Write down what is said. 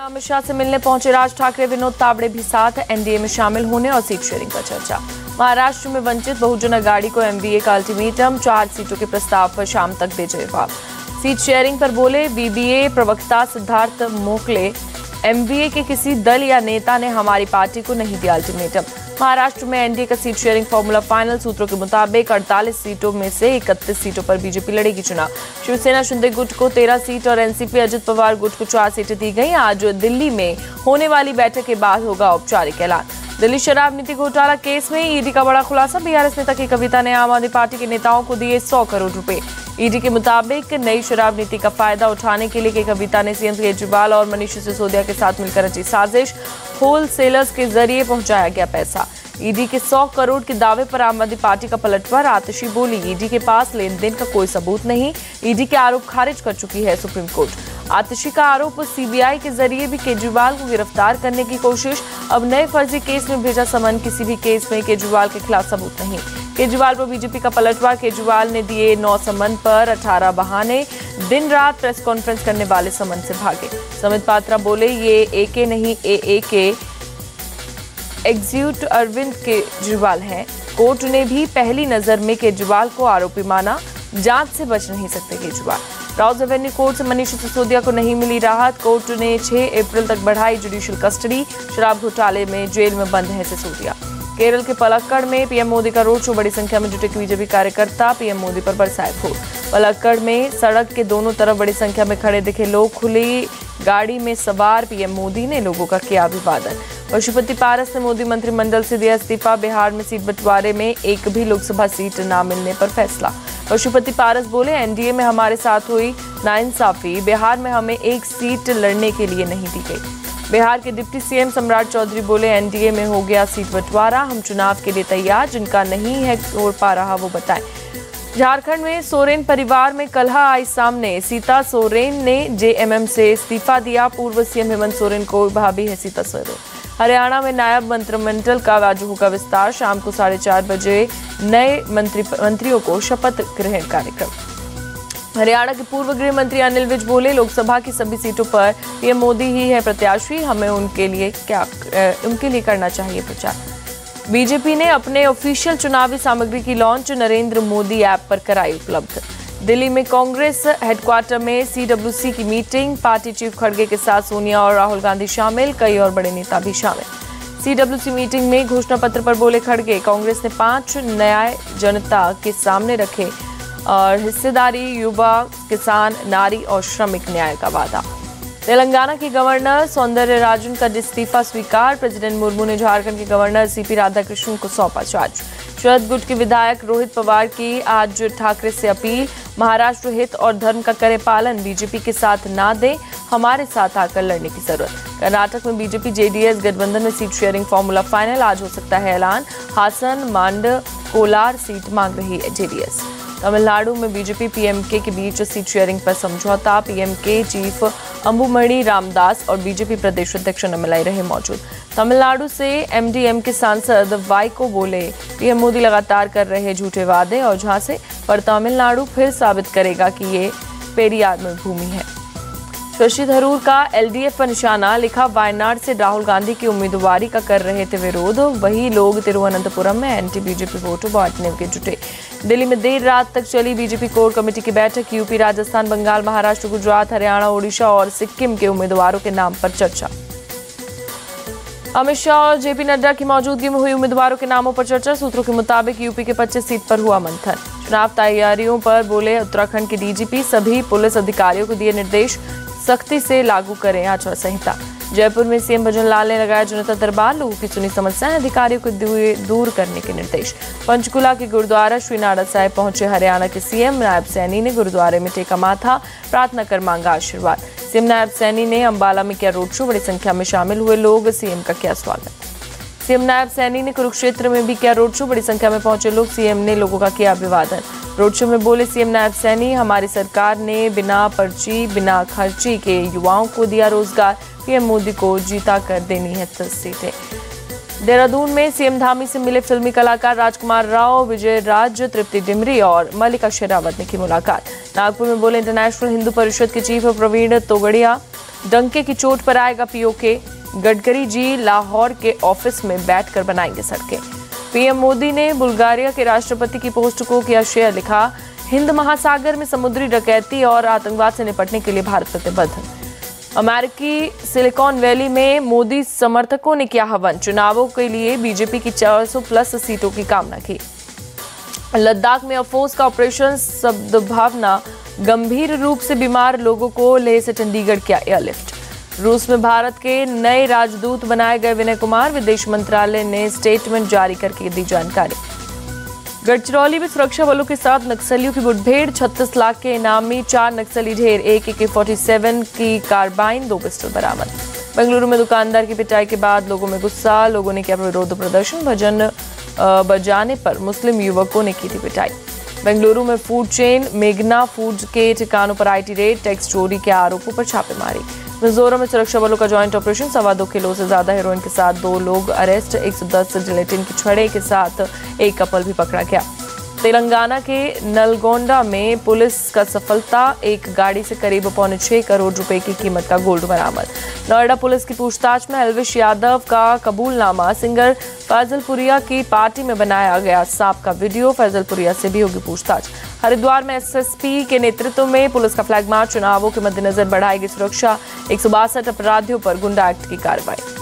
अमित शाह से मिलने पहुंचे राज ठाकरे, विनोद तावड़े भी साथ। एनडीए में शामिल होने और सीट शेयरिंग पर चर्चा। महाराष्ट्र में वंचित बहुजन अघाड़ी को एमवीए का अल्टीमेटम, 4 सीटों के प्रस्ताव पर शाम तक दे जवाब। सीट शेयरिंग पर बोले बीबीए प्रवक्ता सिद्धार्थ मोकले, एमवीए के किसी दल या नेता ने हमारी पार्टी को नहीं दिया अल्टीमेटम। महाराष्ट्र में एनडीए का सीट शेयरिंग फॉर्मूला फाइनल, सूत्रों के मुताबिक 48 सीटों में से 31 सीटों पर बीजेपी लड़ेगी चुनाव। शिवसेना शिंदे गुट को 13 सीट और एनसीपी अजित पवार गुट को 4 सीटें दी गई। आज दिल्ली में होने वाली बैठक के बाद होगा औपचारिक ऐलान। दिल्ली शराब नीति घोटाला केस में ईडी का बड़ा खुलासा, बीआरएस नेता की कविता ने आम आदमी पार्टी के नेताओं को दिए 100 करोड़ रुपए। ईडी के मुताबिक नई शराब नीति का फायदा उठाने के लिए कविता ने सीएम केजरीवाल और मनीष सिसोदिया के साथ मिलकर रची साजिश। होलसेलर्स के जरिए पहुंचाया गया पैसा। ईडी के 100 करोड़ के दावे पर आम आदमी पार्टी का पलटवार, आतिशी बोली ईडी के पास लेन देन का कोई सबूत नहीं। ईडी के आरोप खारिज कर चुकी है सुप्रीम कोर्ट। आतिशी का आरोप, सीबीआई के जरिए भी केजरीवाल को गिरफ्तार करने की कोशिश। अब नए फर्जी केस में भेजा समन, किसी भी केस में केजरीवाल के खिलाफ सबूत नहीं। केजरीवाल पर बीजेपी का पलटवार, केजरीवाल ने दिए 9 समन पर 18 बहाने। दिन रात प्रेस कॉन्फ्रेंस करने वाले समन से भागे। समित पात्रा बोले ये एके नहीं एए के एग्जीक्यूटिव अरविंद केजरीवाल हैं। कोर्ट ने भी पहली नजर में केजरीवाल को आरोपी माना, जांच से बच नहीं सकते केजरीवाल। राउज एवेन्यू कोर्ट से मनीष सिसोदिया को नहीं मिली राहत, कोर्ट ने 6 अप्रैल तक बढ़ाई जुडिशियल कस्टडी। शराब घोटाले में जेल में बंद है सिसोदिया। केरल के पलक्कड़ में पीएम मोदी का रोड शो, बड़ी संख्या में जुटे बीजेपी कार्यकर्ता, पीएम मोदी पर बरसाए फूल। पलक्कड़ में सड़क के दोनों तरफ बड़ी संख्या में खड़े दिखे लोग, खुली गाड़ी में सवार पीएम मोदी ने लोगों का किया अभिवादन। पशुपति पारस ने मोदी मंत्रिमंडल से दिया इस्तीफा, बिहार में सीट बंटवारे में एक भी लोकसभा सीट न मिलने पर फैसला। पशुपति पारस बोले एनडीए में हमारे साथ हुई नाइंसाफी, बिहार में हमें एक सीट लड़ने के लिए नहीं दी गई। बिहार के डिप्टी सीएम सम्राट चौधरी बोले एनडीए में हो गया सीट बंटवारा, हम चुनाव के लिए तैयार, जिनका नहीं है हो पा रहा वो बताएं। झारखंड में सोरेन परिवार में कलह आई सामने, सीता सोरेन ने जेएमएम से इस्तीफा दिया, पूर्व सीएम हेमंत सोरेन को भाभी है सीता सोरेन। हरियाणा में नायब मंत्रिमंडल का आज होगा विस्तार, शाम को 4:30 बजे नए मंत्रियों को शपथ ग्रहण कार्यक्रम। हरियाणा के पूर्व गृह मंत्री अनिल विज बोले लोकसभा की सभी सीटों पर पीएम मोदी ही है प्रत्याशी, हमें उनके लिए करना चाहिए प्रचार। बीजेपी ने अपने ऑफिशियल चुनावी सामग्री की लॉन्च नरेंद्र मोदी ऐप पर कराई उपलब्ध। दिल्ली में कांग्रेस हेडक्वार्टर में सीडब्ल्यूसी की मीटिंग, पार्टी चीफ खड़गे के साथ सोनिया और राहुल गांधी शामिल, कई और बड़े नेता भी शामिल। सीडब्ल्यूसी मीटिंग में घोषणा पत्र पर बोले खड़गे, कांग्रेस ने 5 न्याय जनता के सामने रखे और हिस्सेदारी, युवा, किसान, नारी और श्रमिक न्याय का वादा। तेलंगाना की गवर्नर सौंदरराजन का इस्तीफा स्वीकार, प्रेसिडेंट मुर्मू ने झारखंड के गवर्नर सीपी राधाकृष्णन को सौंपा चार्ज। शरद गुट के विधायक रोहित पवार की आज ठाकरे से अपील, महाराष्ट्र हित और धर्म का करे पालन, बीजेपी के साथ ना दे, हमारे साथ आकर लड़ने की जरूरत। कर्नाटक में बीजेपी जेडीएस गठबंधन में सीट शेयरिंग फॉर्मूला फाइनल, आज हो सकता है ऐलान। हासन, मांड, कोलार सीट मांग रही है जेडीएस। तमिलनाडु में बीजेपी पीएमके के बीच सीट शेयरिंग पर समझौता, पीएमके चीफ अंबुमणि रामदास और बीजेपी प्रदेश अध्यक्ष अन्नामलाई रहे मौजूद। तमिलनाडु से एमडीएम के सांसद वाइको बोले पीएम मोदी लगातार कर रहे झूठे वादे और झांसे, पर तमिलनाडु फिर साबित करेगा कि ये पेरियार में भूमि है। शशि थरूर का एलडीएफ पर निशाना, लिखा वायनाड से राहुल गांधी की उम्मीदवारी का कर रहे थे विरोध, वही लोग तिरुवनंतपुरम में एंटी बीजेपी वोटों बांटने के जुटे। दिल्ली में देर रात तक चली बीजेपी कोर कमेटी की बैठक, यूपी, राजस्थान, बंगाल, महाराष्ट्र, गुजरात, हरियाणा, ओडिशा और सिक्किम के उम्मीदवारों के नाम पर चर्चा। अमित शाह और जेपी नड्डा की मौजूदगी में हुई उम्मीदवारों के नामों पर चर्चा, सूत्रों के मुताबिक यूपी के 25 सीट पर हुआ मंथन। चुनाव तैयारियों पर बोले उत्तराखंड के डीजीपी, सभी पुलिस अधिकारियों को दिए निर्देश, सख्ती से लागू करें आचार संहिता। जयपुर में सीएम भजन लाल ने लगाया जनता दरबार, लोगों की सुनी समस्याएं, अधिकारियों को दूर करने के निर्देश। पंचकुला के गुरुद्वारा श्रीनाड़ा साहिब पहुंचे हरियाणा के सीएम, नायब सैनी ने गुरुद्वारे में टेका माथा, प्रार्थना कर मांगा आशीर्वाद। सीएम नायब सैनी ने अंबाला में किया रोड शो, बड़ी संख्या में शामिल हुए लोग, सीएम का किया स्वागत। सीएम नायब सैनी ने कुरुक्षेत्र में भी किया रोड शो, बड़ी संख्या में पहुंचे लोग, सीएम ने लोगों का किया अभिवादन। रोड शो में बोले सीएम नायब सैनी, हमारी सरकार ने बिना पर्ची बिना खर्ची के युवाओं को दिया रोजगार, पीएम मोदी को जीता कर देनी है 10 सीटें। देहरादून में सीएम धामी से मिले फिल्मी कलाकार राजकुमार राव, विजय राज, तृप्ति डिमरी और मल्लिका शेरावत ने की मुलाकात। नागपुर में बोले इंटरनेशनल हिंदू परिषद के चीफ प्रवीण तोगड़िया, डंके की चोट पर आएगा पीओके। गडकरी जी लाहौर के ऑफिस में बैठकर बनाएंगे सड़कें। पीएम मोदी ने बुल्गारिया के राष्ट्रपति की पोस्ट को किया शेयर, लिखा हिंद महासागर में समुद्री डकैती और आतंकवाद से निपटने के लिए भारत प्रतिबद्ध। अमेरिकी सिलिकॉन वैली में मोदी समर्थकों ने किया हवन, चुनावों के लिए बीजेपी की 400+ सीटों की कामना की। लद्दाख में अफोज का ऑपरेशन सद्भावना, गंभीर रूप से बीमार लोगों को लेह से चंडीगढ़ किया एयरलिफ्ट। रूस में भारत के नए राजदूत बनाए गए विनय कुमार, विदेश मंत्रालय ने स्टेटमेंट जारी करके दी जानकारी। गढ़चिरौली में सुरक्षा बलों के साथ नक्सलियों की मुठभेड़, 36 लाख के इनामी 4 नक्सली ढेर, एक AK-47 की कार्बाइन, 2 पिस्टल बरामद। बेंगलुरु में दुकानदार की पिटाई के बाद लोगों में गुस्सा, लोगों ने किया विरोध प्रदर्शन, भजन बजाने पर मुस्लिम युवकों ने की थी पिटाई। बेंगलुरु में फूड चेन मेघना फूड्स के ठिकानों पर IT रेड, टैक्स चोरी के आरोपों पर छापेमारी। मिजोरम में सुरक्षा बलों का जॉइंट ऑपरेशन, 2.25 किलो से ज्यादा हेरोइन के साथ 2 लोग अरेस्ट, 110 जिलेटिन की छड़े के साथ एक कपल भी पकड़ा गया। तेलंगाना के नलगोंडा में पुलिस का सफलता, एक गाड़ी से करीब 6.25 करोड़ रुपए की कीमत का गोल्ड बरामद। नोएडा पुलिस की पूछताछ में एल्विश यादव का कबूलनामा, सिंगर फैजलपुरिया की पार्टी में बनाया गया सांप का वीडियो, फैजलपुरिया से भी होगी पूछताछ। हरिद्वार में SSP के नेतृत्व में पुलिस का फ्लैग मार्च, चुनावों के मद्देनजर बढ़ाएगी सुरक्षा, 162 अपराधियों पर गुंडा एक्ट की कार्रवाई।